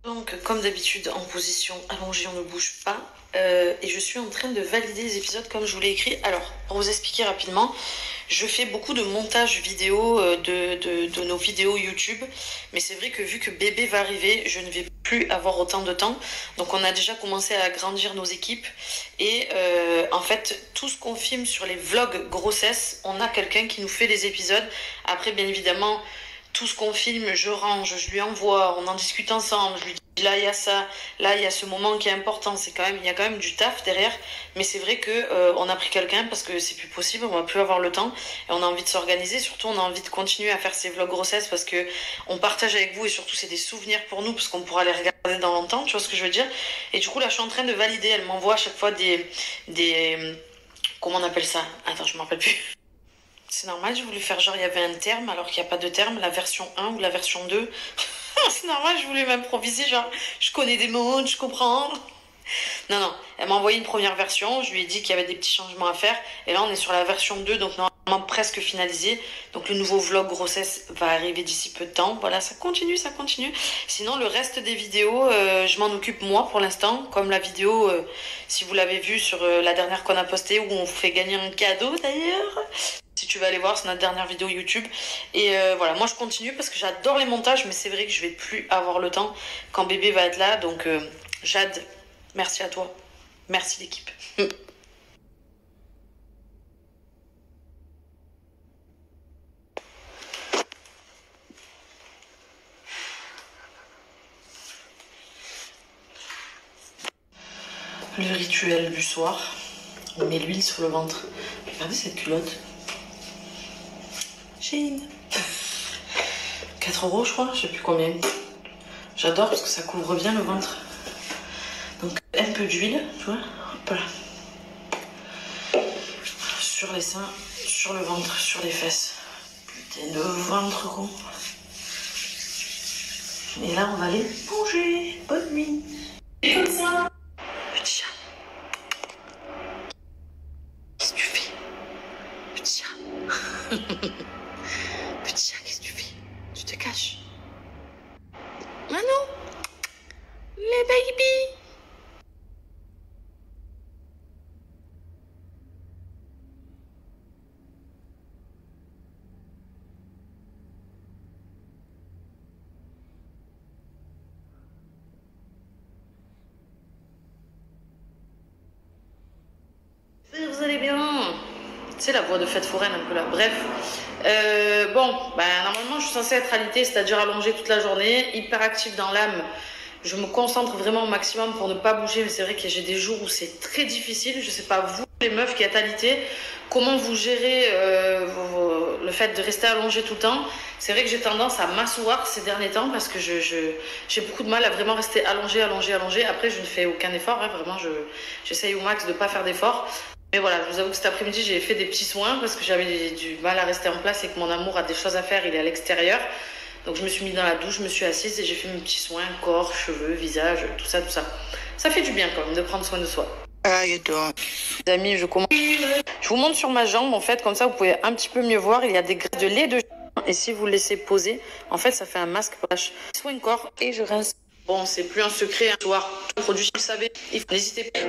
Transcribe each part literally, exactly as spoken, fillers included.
Donc, comme d'habitude, en position allongée, on ne bouge pas. Euh, et je suis en train de valider les épisodes comme je vous l'ai écrit. Alors, pour vous expliquer rapidement, je fais beaucoup de montage vidéo euh, de, de, de nos vidéos YouTube. Mais c'est vrai que vu que bébé va arriver, je ne vais plus avoir autant de temps. Donc, on a déjà commencé à agrandir nos équipes. Et euh, en fait, tout ce qu'on filme sur les vlogs grossesse, on a quelqu'un qui nous fait les épisodes. Après, bien évidemment, tout ce qu'on filme, je range, je lui envoie, on en discute ensemble, je lui dis là il y a ça, là il y a ce moment qui est important, c'est quand même, il y a quand même du taf derrière, mais c'est vrai que euh, on a pris quelqu'un parce que c'est plus possible, on va plus avoir le temps et on a envie de s'organiser, surtout on a envie de continuer à faire ces vlogs grossesse parce que on partage avec vous et surtout c'est des souvenirs pour nous parce qu'on pourra les regarder dans longtemps, tu vois ce que je veux dire. Et du coup là je suis en train de valider, elle m'envoie à chaque fois des, des, comment on appelle ça, attends je m'en rappelle plus. C'est normal, j'ai voulu faire genre il y avait un terme alors qu'il n'y a pas de terme, la version un ou la version deux. C'est normal, je voulais m'improviser, genre je connais des mots, je comprends. Non, non, elle m'a envoyé une première version, je lui ai dit qu'il y avait des petits changements à faire. Et là on est sur la version deux, donc normalement presque finalisé. Donc le nouveau vlog grossesse va arriver d'ici peu de temps. Voilà, ça continue, ça continue. Sinon le reste des vidéos, euh, je m'en occupe moi pour l'instant. Comme la vidéo, euh, si vous l'avez vue sur euh, la dernière qu'on a postée, où on vous fait gagner un cadeau d'ailleurs. Si tu veux aller voir, c'est notre dernière vidéo YouTube. Et euh, voilà, moi je continue parce que j'adore les montages, mais c'est vrai que je vais plus avoir le temps quand bébé va être là. Donc euh, Jade, merci à toi. Merci l'équipe. Le rituel du soir, on met l'huile sur le ventre. Regardez cette culotte. Chine. quatre euros je crois, je sais plus combien. J'adore parce que ça couvre bien le ventre. Donc un peu d'huile, tu vois, hop là. Sur les seins, sur le ventre, sur les fesses. Putain de ventre gros. Et là on va aller bouger. Bonne nuit. Et comme ça. Petit chat. Qu'est-ce que tu fais? Petit chat. Petit chat, qu'est-ce que tu fais? Tu te caches? Manon, les baby. Vous allez bien? C'est la voix de fête foraine un peu là. Bref, euh, bon, bah, normalement je suis censée être alitée, c'est-à-dire allongée toute la journée, hyper active dans l'âme. Je me concentre vraiment au maximum pour ne pas bouger, mais c'est vrai que j'ai des jours où c'est très difficile. Je sais pas vous, les meufs qui êtes alitées, comment vous gérez euh, vos, vos, le fait de rester allongée tout le temps. C'est vrai que j'ai tendance à m'asseoir ces derniers temps parce que je, je, j'ai beaucoup de mal à vraiment rester allongée, allongée, allongée. Après, je ne fais aucun effort, hein, vraiment, je, j'essaye au max de ne pas faire d'effort. Mais voilà, je vous avoue que cet après-midi, j'ai fait des petits soins parce que j'avais du mal à rester en place et que mon amour a des choses à faire, il est à l'extérieur. Donc je me suis mis dans la douche, je me suis assise et j'ai fait mes petits soins, corps, cheveux, visage, tout ça, tout ça. Ça fait du bien quand même de prendre soin de soi. How you doing? Les amis, je commence. Je vous montre sur ma jambe, en fait, comme ça vous pouvez un petit peu mieux voir. Il y a des graisses de lait de chien et si vous le laissez poser, en fait, ça fait un masque pour la soin corps et je rince. Bon, c'est plus un secret, un soir. Tout produit, vous savez, n'hésitez pas.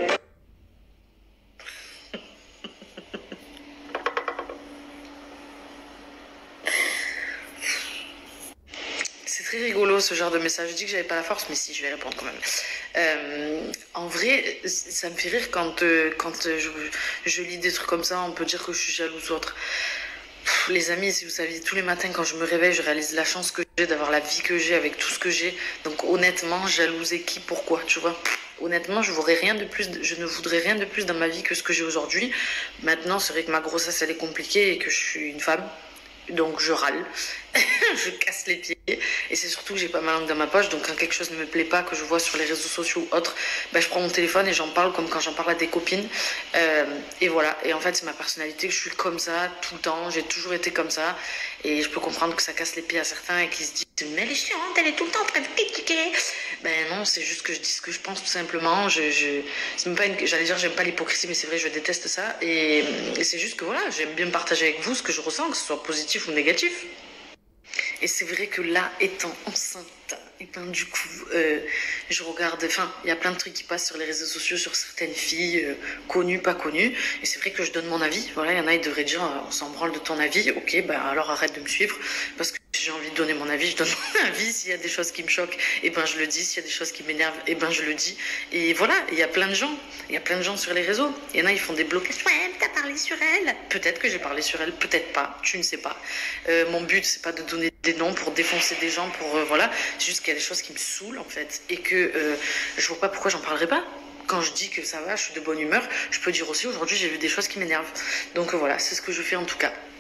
C'est très rigolo ce genre de message. Je dis que j'avais pas la force, mais si, je vais répondre quand même. Euh, en vrai, ça me fait rire quand, euh, quand euh, je, je lis des trucs comme ça, on peut dire que je suis jalouse ou autre. Pff, les amis, si vous saviez, tous les matins quand je me réveille, je réalise la chance que j'ai d'avoir la vie que j'ai avec tout ce que j'ai. Donc honnêtement, jalousez qui, pourquoi, tu vois. Honnêtement, je voudrais rien de plus, je ne voudrais rien de plus dans ma vie que ce que j'ai aujourd'hui. Maintenant, c'est vrai que ma grossesse, elle est compliquée et que je suis une femme. Donc je râle, je casse les pieds et c'est surtout que j'ai pas ma langue dans ma poche, donc quand quelque chose ne me plaît pas, que je vois sur les réseaux sociaux ou autres, ben, je prends mon téléphone et j'en parle comme quand j'en parle à des copines euh, et voilà. Et en fait c'est ma personnalité, que je suis comme ça tout le temps, j'ai toujours été comme ça et je peux comprendre que ça casse les pieds à certains et qui se disent mais elle est chiante, elle est tout le temps en train de critiquer. Ben non, c'est juste que je dis ce que je pense tout simplement. Je, je, c'est même pas une, j'allais dire j'aime pas l'hypocrisie, mais c'est vrai, je déteste ça et, et c'est juste que voilà, j'aime bien partager avec vous ce que je ressens, que ce soit positif ou négatif. Et c'est vrai que là, étant enceinte, et ben du coup, euh, je regarde, enfin, il y a plein de trucs qui passent sur les réseaux sociaux sur certaines filles, euh, connues, pas connues, et c'est vrai que je donne mon avis. Voilà, il y en a, ils devraient dire, euh, on s'en branle de ton avis, ok, bah alors arrête de me suivre, parce que si j'ai envie de donner mon avis, je donne mon avis. S'il y a des choses qui me choquent, et ben je le dis. S'il y a des choses qui m'énervent, et ben je le dis. Et voilà, il y a plein de gens, il y a plein de gens sur les réseaux. Il y en a, ils font des blocages. Ouais, t'as parlé sur elle. Peut-être que j'ai parlé sur elle, peut-être pas, tu ne sais pas. Euh, mon but, c'est pas de donner des noms pour défoncer des gens, pour euh, voilà. C'est juste qu'il y a des choses qui me saoulent en fait, et que euh, je vois pas pourquoi j'en parlerai pas. Quand je dis que ça va, je suis de bonne humeur, je peux dire aussi aujourd'hui j'ai vu des choses qui m'énervent. Donc euh, voilà, c'est ce que je fais en tout cas.